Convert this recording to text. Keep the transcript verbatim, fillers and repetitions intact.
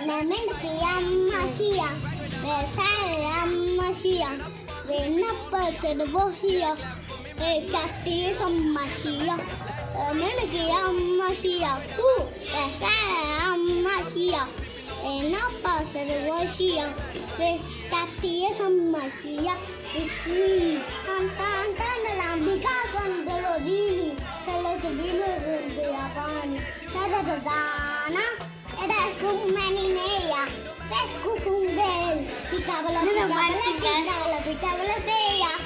Namin Mashiach, Messiah Mashiach, when the person was here, a casting some Mashiach, Namin Mashiach, who Messiah Mashiach, and the person was here, with casting some Mashiach, with me, and Tantan because on the Rodini, tell us the dinner will be upon Sadadana. Ed è Cumaninea, pesco con bel, picavola, picavola, picavola, picavola, picavola,